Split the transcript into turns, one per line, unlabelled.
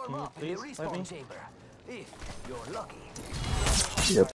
Can you please let me?
Chamber, if you're lucky.
Yep.